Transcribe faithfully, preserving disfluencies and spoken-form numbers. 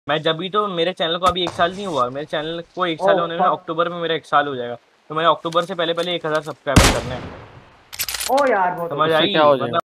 मैं जब भी तो मेरे चैनल को अभी एक साल नहीं हुआ, मेरे चैनल को एक साल ओ होने में फक। अक्टूबर में मेरा एक साल हो जाएगा। तो मेरे अक्टूबर से पहले पहले एक हजार सब्सक्राइबर करने हैं। ओ यार बहुत हो समझ गया। उससे क्या आई हो वरना जाएगा?